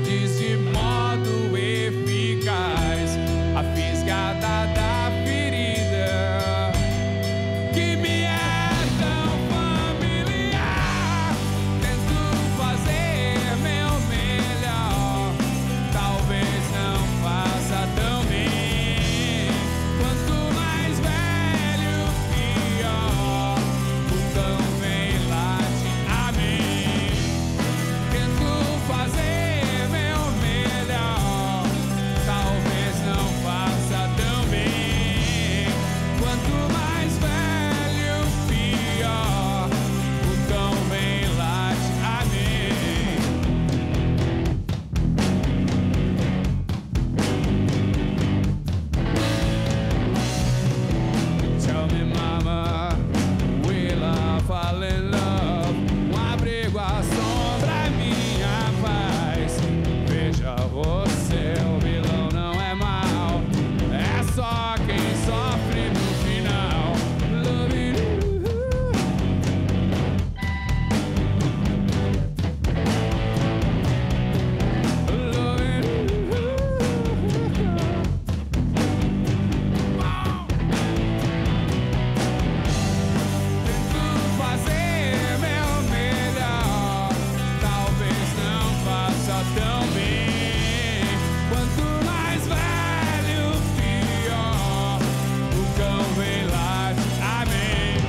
diz de modo eficaz a fisgada da ferida que me é tão familiar. Tento fazer meu melhor, talvez não faça tão bem. Quanto mais velho, pior. O cão vem late a mim. Tento fazer meu melhor, talvez não faça tão bem. Quanto mais velho, pior. O cão vem late a mim. Tell me, mama, will I fall in love? Abrigo, a sombra é minha paz. Veja você, o vilão não é mal, é só quem sofre no final. Loving you. Loving you. Tento fazer meu melhor, talvez não faça tão bem. Quanto mais velho, pior. O cão vem late a mim.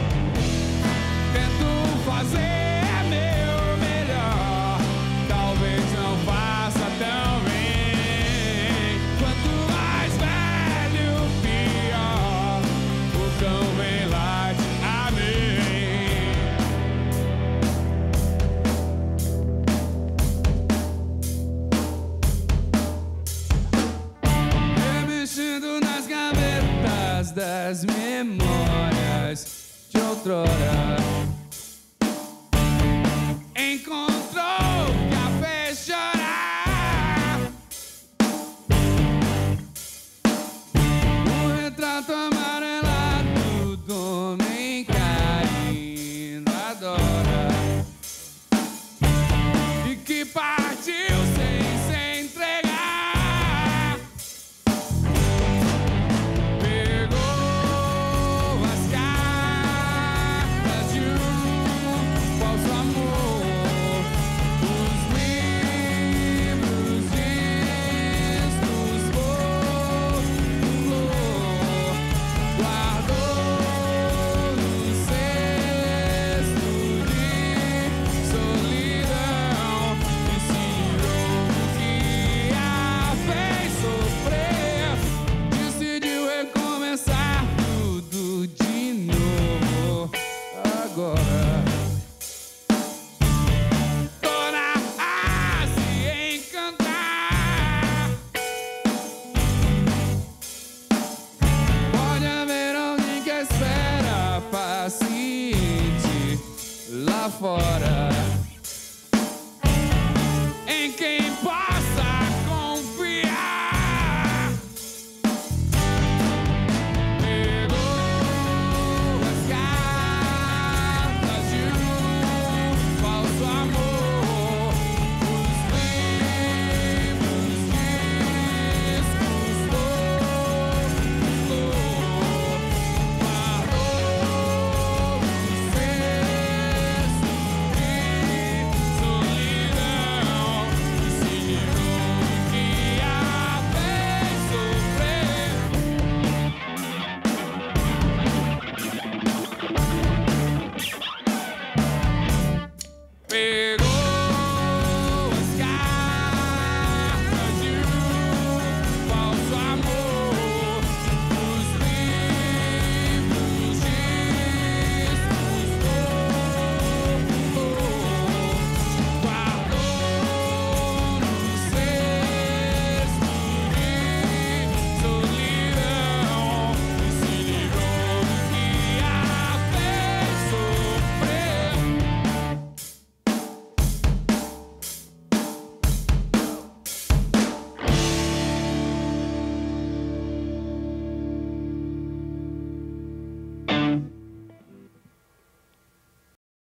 Tento fazer meu melhor, talvez não faça tão bem. Quanto mais velho, pior. O cão vem late a mim. Remexendo nas gavetas das memórias de outrora.